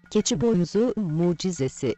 Keçi boynuzu mucizesi.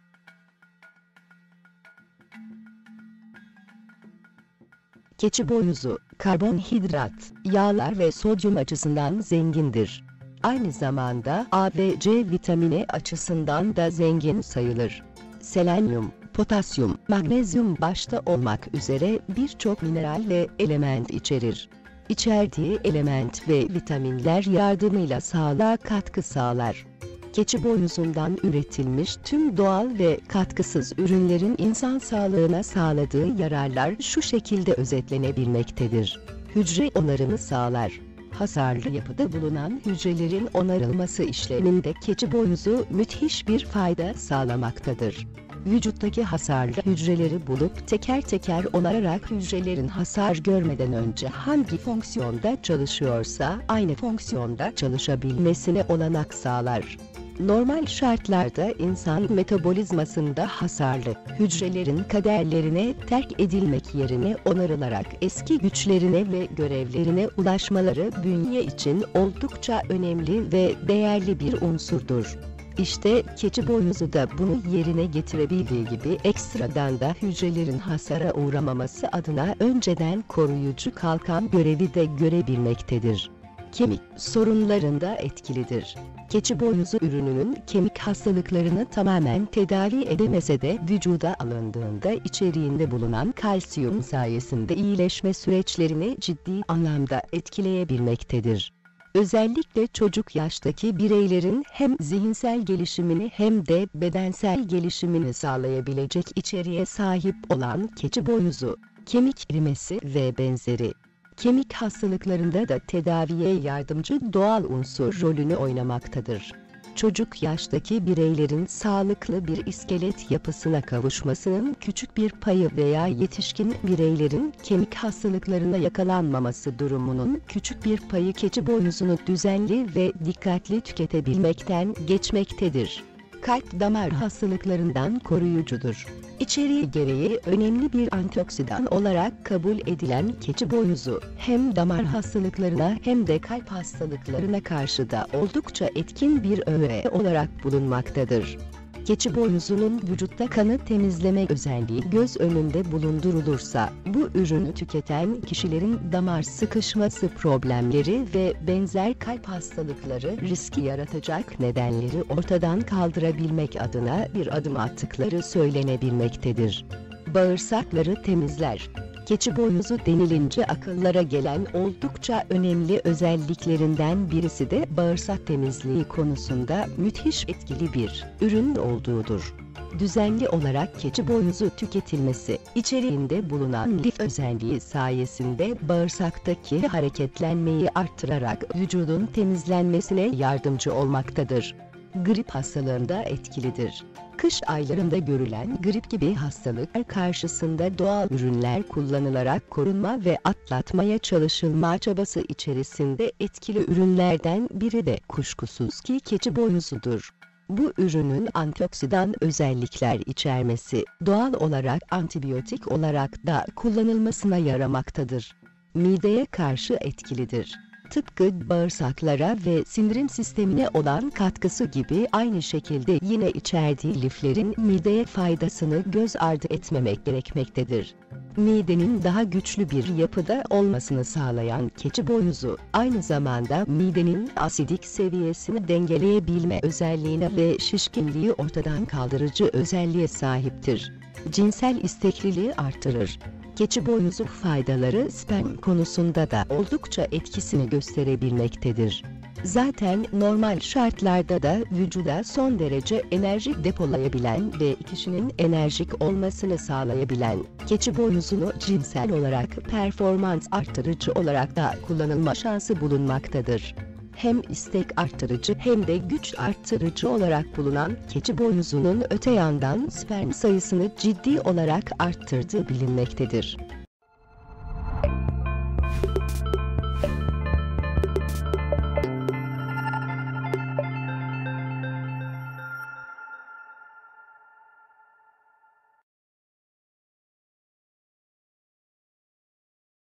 Keçi boynuzu, karbonhidrat, yağlar ve sodyum açısından zengindir. Aynı zamanda A ve C vitamini açısından da zengin sayılır. Selenyum, potasyum, magnezyum başta olmak üzere birçok mineral ve element içerir. İçerdiği element ve vitaminler yardımıyla sağlığa katkı sağlar. Keçi boynuzundan üretilmiş tüm doğal ve katkısız ürünlerin insan sağlığına sağladığı yararlar şu şekilde özetlenebilmektedir. Hücre onarımı sağlar. Hasarlı yapıda bulunan hücrelerin onarılması işleminde keçi boynuzu müthiş bir fayda sağlamaktadır. Vücuttaki hasarlı hücreleri bulup teker teker onararak hücrelerin hasar görmeden önce hangi fonksiyonda çalışıyorsa aynı fonksiyonda çalışabilmesine olanak sağlar. Normal şartlarda insan metabolizmasında hasarlı hücrelerin kaderlerine terk edilmek yerine onarılarak eski güçlerine ve görevlerine ulaşmaları bünye için oldukça önemli ve değerli bir unsurdur. İşte keçi boynuzu da bunu yerine getirebildiği gibi ekstradan da hücrelerin hasara uğramaması adına önceden koruyucu kalkan görevi de görebilmektedir. Kemik sorunlarında etkilidir. Keçi boynuzu ürününün kemik hastalıklarını tamamen tedavi edemese de vücuda alındığında içeriğinde bulunan kalsiyum sayesinde iyileşme süreçlerini ciddi anlamda etkileyebilmektedir. Özellikle çocuk yaştaki bireylerin hem zihinsel gelişimini hem de bedensel gelişimini sağlayabilecek içeriğe sahip olan keçi boynuzu, kemik erimesi ve benzeri kemik hastalıklarında da tedaviye yardımcı doğal unsur rolünü oynamaktadır. Çocuk yaştaki bireylerin sağlıklı bir iskelet yapısına kavuşmasının küçük bir payı veya yetişkin bireylerin kemik hastalıklarına yakalanmaması durumunun küçük bir payı keçi boynuzunu düzenli ve dikkatli tüketebilmekten geçmektedir. Kalp damar hastalıklarından koruyucudur. İçeriği gereği önemli bir antioksidan olarak kabul edilen keçi boynuzu hem damar hastalıklarına hem de kalp hastalıklarına karşı da oldukça etkin bir öğe olarak bulunmaktadır. Keçi boynuzunun vücutta kanı temizleme özelliği göz önünde bulundurulursa, bu ürünü tüketen kişilerin damar sıkışması problemleri ve benzer kalp hastalıkları riski yaratacak nedenleri ortadan kaldırabilmek adına bir adım attıkları söylenebilmektedir. Bağırsakları temizler. Keçi boynuzu denilince akıllara gelen oldukça önemli özelliklerinden birisi de bağırsak temizliği konusunda müthiş etkili bir ürün olduğudur. Düzenli olarak keçi boynuzu tüketilmesi, içeriğinde bulunan lif özelliği sayesinde bağırsaktaki hareketlenmeyi artırarak vücudun temizlenmesine yardımcı olmaktadır. Grip hastalığında etkilidir. Kış aylarında görülen grip gibi hastalıklar karşısında doğal ürünler kullanılarak korunma ve atlatmaya çalışılma çabası içerisinde etkili ürünlerden biri de kuşkusuz ki keçi boynuzudur. Bu ürünün antioksidan özellikler içermesi, doğal olarak antibiyotik olarak da kullanılmasına yaramaktadır. Mideye karşı etkilidir. Tıpkı bağırsaklara ve sindirim sistemine olan katkısı gibi aynı şekilde yine içerdiği liflerin mideye faydasını göz ardı etmemek gerekmektedir. Midenin daha güçlü bir yapıda olmasını sağlayan keçi boynuzu, aynı zamanda midenin asidik seviyesini dengeleyebilme özelliğine ve şişkinliği ortadan kaldırıcı özelliğe sahiptir. Cinsel istekliliği artırır. Keçi boynuzu faydaları sperm konusunda da oldukça etkisini gösterebilmektedir. Zaten normal şartlarda da vücuda son derece enerji depolayabilen ve kişinin enerjik olmasını sağlayabilen keçi boynuzunu cinsel olarak performans artırıcı olarak da kullanılma şansı bulunmaktadır. Hem istek artırıcı hem de güç artırıcı olarak bulunan keçi boynuzunun öte yandan sperm sayısını ciddi olarak arttırdığı bilinmektedir.